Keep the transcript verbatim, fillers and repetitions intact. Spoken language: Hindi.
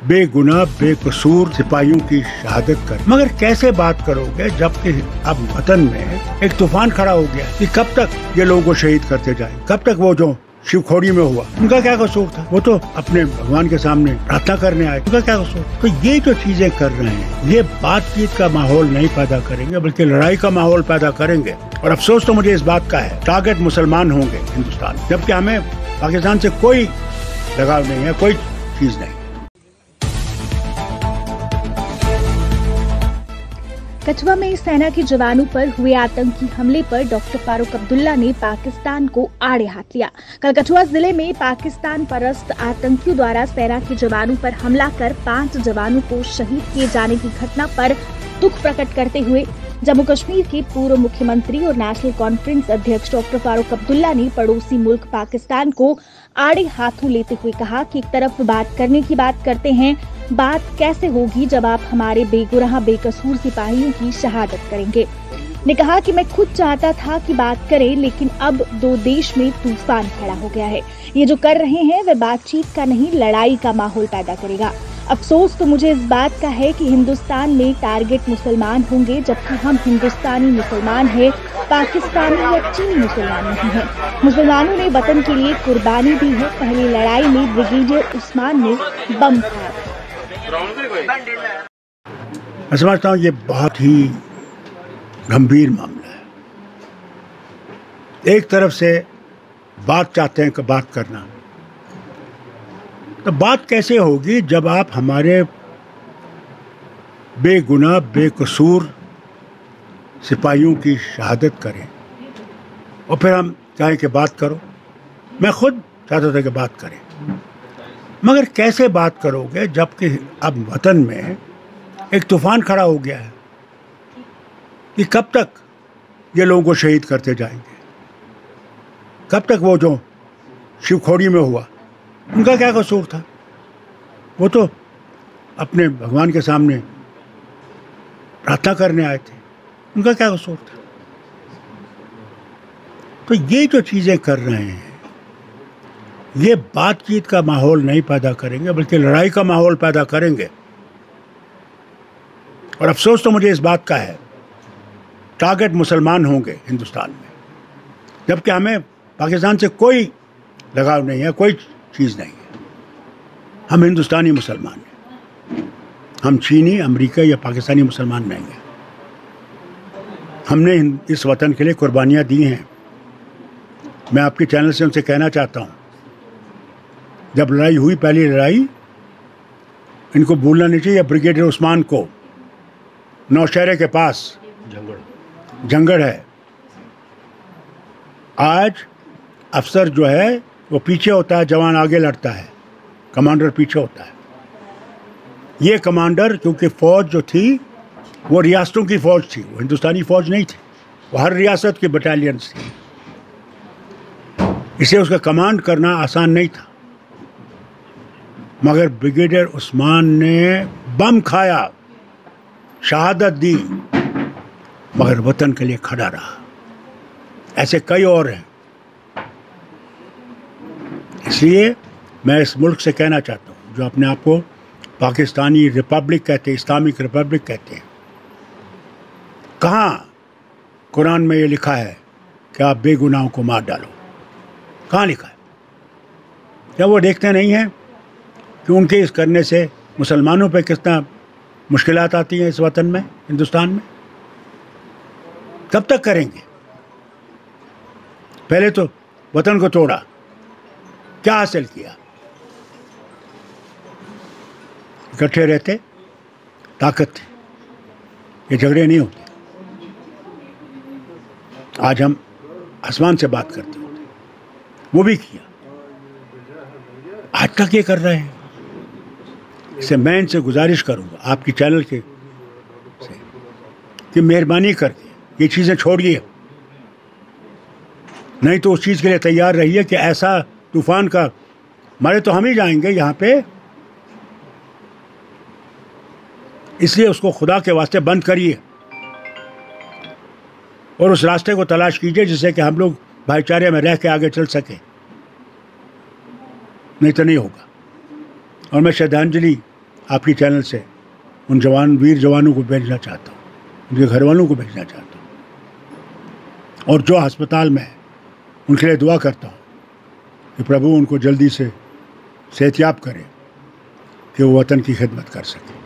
बेगुनाह बेकसूर सिपाहियों की शहादत कर, मगर कैसे बात करोगे जबकि अब वतन में एक तूफान खड़ा हो गया कि कब तक ये लोगों को शहीद करते जाए, कब तक वो जो शिवखोड़ी में हुआ उनका क्या कसूर था, वो तो अपने भगवान के सामने प्रार्थना करने आए, उनका क्या कसूर। तो ये जो चीजें कर रहे हैं ये बातचीत का माहौल नहीं पैदा करेंगे बल्कि लड़ाई का माहौल पैदा करेंगे। और अफसोस तो मुझे इस बात का है, टारगेट मुसलमान होंगे हिंदुस्तान, जबकि हमें पाकिस्तान से कोई लगाव नहीं है, कोई चीज नहीं। कठुआ में सेना के जवानों पर हुए आतंकी हमले पर डॉक्टर फारूक अब्दुल्ला ने पाकिस्तान को आड़े हाथ लिया। कल कठुआ जिले में पाकिस्तान परस्त आतंकियों द्वारा सेना के जवानों पर हमला कर पांच जवानों को शहीद किए जाने की घटना पर दुख प्रकट करते हुए जम्मू कश्मीर के पूर्व मुख्यमंत्री और नेशनल कॉन्फ्रेंस अध्यक्ष डॉक्टर फारूक अब्दुल्ला ने पड़ोसी मुल्क पाकिस्तान को आड़े हाथों लेते हुए कहा कि एक तरफ बात करने की बात करते हैं, बात कैसे होगी जब आप हमारे बेगुनाह बेकसूर सिपाहियों की शहादत करेंगे। ने कहा कि मैं खुद चाहता था कि बात करें, लेकिन अब दो देश में तूफान खड़ा हो गया है। ये जो कर रहे हैं वह बातचीत का नहीं, लड़ाई का माहौल पैदा करेगा। अफसोस तो मुझे इस बात का है कि हिंदुस्तान में टारगेट मुसलमान होंगे, जबकि हम हिंदुस्तानी मुसलमान हैं, पाकिस्तानी या चीनी मुसलमान नहीं हैं। मुसलमानों ने वतन के लिए कुर्बानी दी है। पहली लड़ाई में ब्रिगेडियर उस्मान ने बम खाया। मैं समझता हूँ ये बहुत ही गंभीर मामला है। एक तरफ से बात चाहते हैं कि बात करना, तो बात कैसे होगी जब आप हमारे बेगुनाह बेकसूर सिपाहियों की शहादत करें और फिर हम चाहें कि बात करो। मैं खुद चाहता था कि बात करें, मगर कैसे बात करोगे जबकि अब वतन में एक तूफान खड़ा हो गया है कि कब तक ये लोगों को शहीद करते जाएंगे, कब तक वो जो शिवखोड़ी में हुआ उनका क्या कसूर था, वो तो अपने भगवान के सामने प्रार्थना करने आए थे, उनका क्या कसूर था। तो ये जो चीजें कर रहे हैं ये बातचीत का माहौल नहीं पैदा करेंगे बल्कि लड़ाई का माहौल पैदा करेंगे। और अफसोस तो मुझे इस बात का है, टारगेट मुसलमान होंगे हिंदुस्तान में, जबकि हमें पाकिस्तान से कोई लगाव नहीं है, कोई चीज़ नहीं है। हम हिंदुस्तानी मुसलमान हैं, हम चीनी अमेरिका या पाकिस्तानी मुसलमान नहीं हैं। हमने इस वतन के लिए कुर्बानियाँ दी हैं। मैं आपके चैनल से उनसे कहना चाहता हूँ, जब लड़ाई हुई पहली लड़ाई, इनको भूलना नहीं चाहिए। ब्रिगेडियर उस्मान को नौशहरे के पास जंगड़ जंगड़ है, आज अफसर जो है वो पीछे होता है, जवान आगे लड़ता है, कमांडर पीछे होता है। ये कमांडर, क्योंकि फौज जो थी वो रियासतों की फौज थी, वो हिंदुस्तानी फौज नहीं थी, वो हर रियासत की बटालियंस थी, इसे उसका कमांड करना आसान नहीं था। मगर ब्रिगेडियर उस्मान ने बम खाया, शहादत दी, मगर वतन के लिए खड़ा रहा। ऐसे कई और हैं। इसलिए मैं इस मुल्क से कहना चाहता हूँ, जो अपने आप को पाकिस्तानी रिपब्लिक कहते हैं, इस्लामिक रिपब्लिक कहते हैं, कहाँ कुरान में ये लिखा है कि आप बेगुनाहों को मार डालो? कहाँ लिखा है? क्या वो देखते नहीं हैं कि उनके इस करने से मुसलमानों पे कितना मुश्किलात आती हैं इस वतन में, हिंदुस्तान में? कब तक करेंगे? पहले तो वतन को तोड़ा, क्या हासिल किया? इकट्ठे रहते, ताकत थी, ये झगड़े नहीं होते। आज हम आसमान से बात करते होते, वो भी किया, आज तक ये कर रहे हैं। इससे मैं इनसे गुजारिश करूंगा आपकी चैनल के से कि मेहरबानी करके ये चीज़ें छोड़िए, नहीं तो उस चीज़ के लिए तैयार रहिए कि ऐसा तूफान का मारे तो हम ही जाएंगे यहाँ पे। इसलिए उसको खुदा के वास्ते बंद करिए और उस रास्ते को तलाश कीजिए जिससे कि हम लोग भाईचारे में रह के आगे चल सके, नहीं तो नहीं होगा। और मैं श्रद्धांजलि आपकी चैनल से उन जवान वीर जवानों को भेजना चाहता हूँ, उनके घर वालों को भेजना चाहता हूँ, और जो अस्पताल में है उनके लिए दुआ करता हूँ कि प्रभु उनको जल्दी से सेहतयाब करे कि वो वतन की खिदमत कर सके।